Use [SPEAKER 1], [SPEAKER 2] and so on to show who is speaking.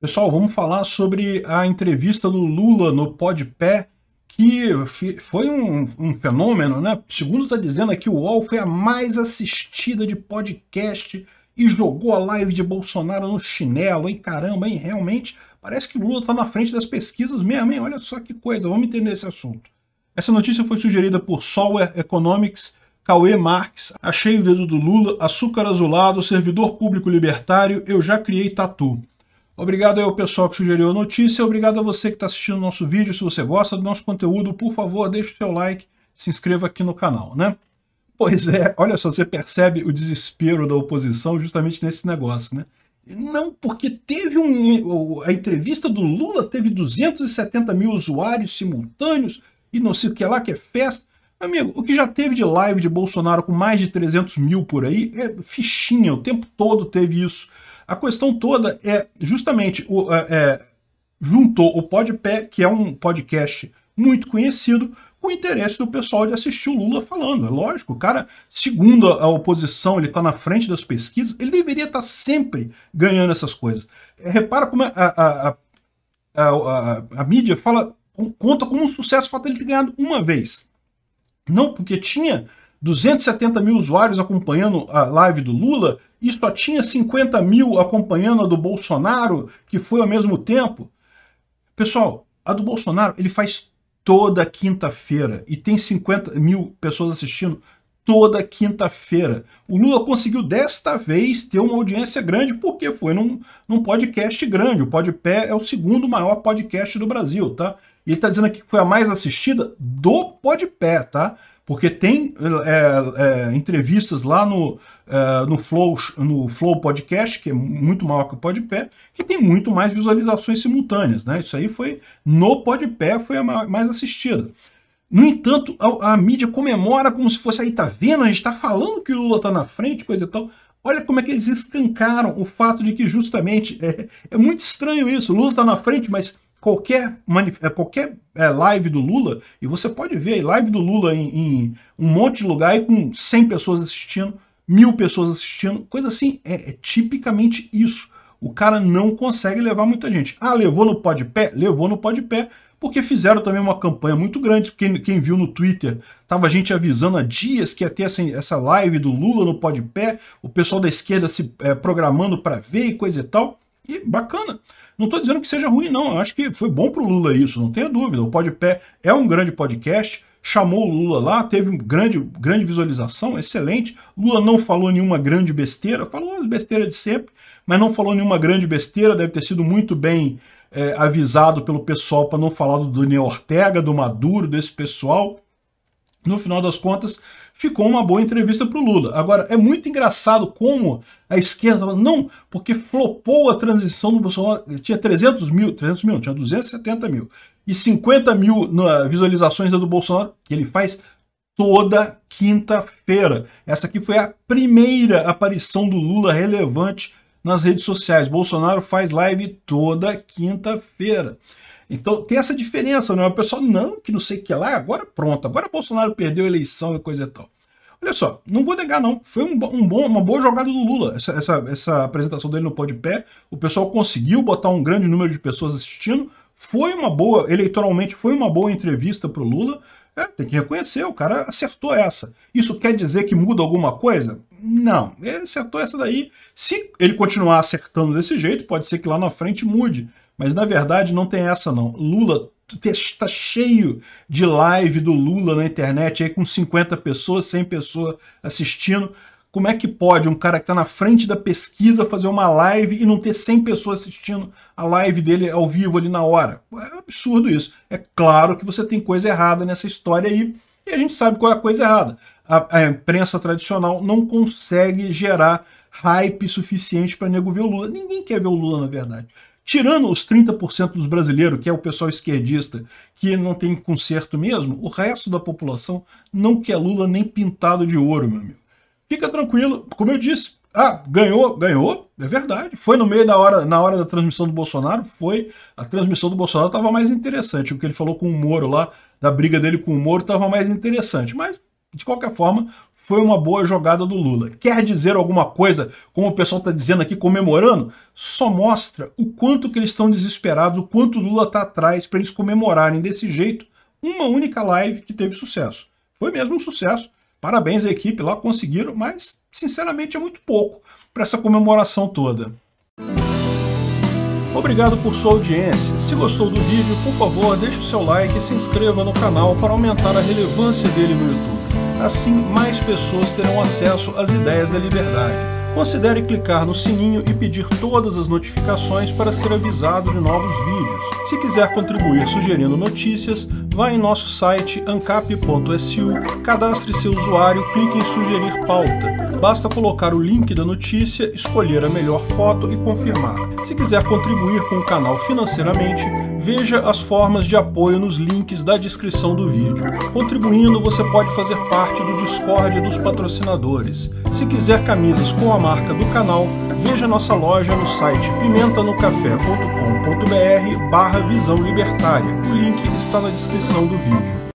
[SPEAKER 1] Pessoal, vamos falar sobre a entrevista do Lula no Podpé, que foi um fenômeno, né? Segundo está dizendo aqui, o UOL foi a mais assistida de podcast e jogou a live de Bolsonaro no chinelo, hein? Caramba, hein? Realmente, parece que o Lula está na frente das pesquisas mesmo, hein? Olha só que coisa, vamos entender esse assunto. Essa notícia foi sugerida por Sower Economics, Cauê Marques, Achei o Dedo do Lula, Açúcar Azulado, Servidor Público Libertário, Eu Já Criei Tatu. Obrigado ao pessoal que sugeriu a notícia, obrigado a você que está assistindo o nosso vídeo. Se você gosta do nosso conteúdo, por favor, deixe o seu like, se inscreva aqui no canal, né? Pois é, olha só, você percebe o desespero da oposição justamente nesse negócio, né? Não, porque teve a entrevista do Lula teve 270 mil usuários simultâneos e não sei o que lá, que é festa. Amigo, o que já teve de live de Bolsonaro com mais de 300 mil por aí é fichinha, o tempo todo teve isso. A questão toda é justamente, juntou o Podpé, que é um podcast muito conhecido, com o interesse do pessoal de assistir o Lula falando. É lógico, o cara, segundo a oposição, ele está na frente das pesquisas, ele deveria estar sempre ganhando essas coisas. Repara como a mídia conta como um sucesso o fato dele ter ganhado uma vez. Não, porque tinha 270 mil usuários acompanhando a live do Lula e só tinha 50 mil acompanhando a do Bolsonaro, que foi ao mesmo tempo. Pessoal, a do Bolsonaro ele faz toda quinta-feira e tem 50 mil pessoas assistindo toda quinta-feira. O Lula conseguiu desta vez ter uma audiência grande porque foi num podcast grande. O Podpé é o segundo maior podcast do Brasil, tá? E ele está dizendo aqui que foi a mais assistida do Podpé, tá? Porque tem entrevistas lá no Flow Podcast, que é muito maior que o Podpé, que tem muito mais visualizações simultâneas, né? Isso aí foi, no Podpé, foi a mais assistida. No entanto, a mídia comemora como se fosse, aí tá vendo, a gente tá falando que o Lula tá na frente, coisa e tal. Olha como é que eles escancaram o fato de que justamente, é muito estranho isso, o Lula tá na frente, mas qualquer live do Lula, e você pode ver a live do Lula em um monte de lugar e com 100 pessoas assistindo, 1000 pessoas assistindo, coisa assim, é tipicamente isso. O cara não consegue levar muita gente. Ah, levou no Podpé? Levou no Podpé, porque fizeram também uma campanha muito grande. Quem viu no Twitter, tava a gente avisando há dias que ia ter essa live do Lula no Podpé, o pessoal da esquerda se programando para ver e coisa e tal. E bacana. Não estou dizendo que seja ruim, não. Eu acho que foi bom para o Lula isso, não tenha dúvida. O Podpé é um grande podcast, chamou o Lula lá, teve grande visualização, excelente. Lula não falou nenhuma grande besteira, falou as besteiras de sempre, mas não falou nenhuma grande besteira, deve ter sido muito bem avisado pelo pessoal para não falar do Daniel Ortega, do Maduro, desse pessoal. No final das contas, ficou uma boa entrevista para o Lula. Agora, é muito engraçado como a esquerda fala, não, porque flopou a transição do Bolsonaro, tinha 300 mil, não, tinha 270 mil, e 50 mil visualizações da do Bolsonaro, que ele faz toda quinta-feira. Essa aqui foi a primeira aparição do Lula relevante nas redes sociais. Bolsonaro faz live toda quinta-feira. Então tem essa diferença, né? O pessoal, não, que não sei o que lá, agora pronto, agora Bolsonaro perdeu a eleição e coisa e tal. Olha só, não vou negar não, foi uma boa jogada do Lula, essa apresentação dele no Podpé, o pessoal conseguiu botar um grande número de pessoas assistindo, foi uma boa, eleitoralmente foi uma boa entrevista para o Lula, tem que reconhecer, o cara acertou essa. Isso quer dizer que muda alguma coisa? Não, ele acertou essa daí, se ele continuar acertando desse jeito, pode ser que lá na frente mude. Mas, na verdade, não tem essa, não. Lula está cheio de live do Lula na internet, aí com 50 pessoas, 100 pessoas assistindo. Como é que pode um cara que está na frente da pesquisa fazer uma live e não ter 100 pessoas assistindo a live dele ao vivo ali na hora? É absurdo isso. É claro que você tem coisa errada nessa história aí, e a gente sabe qual é a coisa errada. A imprensa tradicional não consegue gerar hype suficiente para nego ver o Lula. Ninguém quer ver o Lula, na verdade. Tirando os 30% dos brasileiros, que é o pessoal esquerdista, que não tem conserto mesmo, o resto da população não quer Lula nem pintado de ouro, meu amigo. Fica tranquilo, como eu disse, ganhou, é verdade. Foi no meio na hora da transmissão do Bolsonaro, a transmissão do Bolsonaro estava mais interessante. O que ele falou com o Moro lá, da briga dele com o Moro, estava mais interessante. Mas, de qualquer forma, foi uma boa jogada do Lula. Quer dizer alguma coisa, como o pessoal está dizendo aqui, comemorando? Só mostra o quanto que eles estão desesperados, o quanto o Lula está atrás para eles comemorarem desse jeito uma única live que teve sucesso. Foi mesmo um sucesso. Parabéns à equipe lá, conseguiram, mas sinceramente é muito pouco para essa comemoração toda. Obrigado por sua audiência. Se gostou do vídeo, por favor, deixe o seu like e se inscreva no canal para aumentar a relevância dele no YouTube. Assim, mais pessoas terão acesso às ideias da liberdade. Considere clicar no sininho e pedir todas as notificações para ser avisado de novos vídeos. Se quiser contribuir sugerindo notícias, vá em nosso site ancap.su, cadastre seu usuário, clique em sugerir pauta. Basta colocar o link da notícia, escolher a melhor foto e confirmar. Se quiser contribuir com o canal financeiramente, veja as formas de apoio nos links da descrição do vídeo. Contribuindo, você pode fazer parte do Discord dos patrocinadores. Se quiser camisas com a marca do canal, veja nossa loja no site pimentanocafé.com.br/visão libertária. O link está na descrição do vídeo.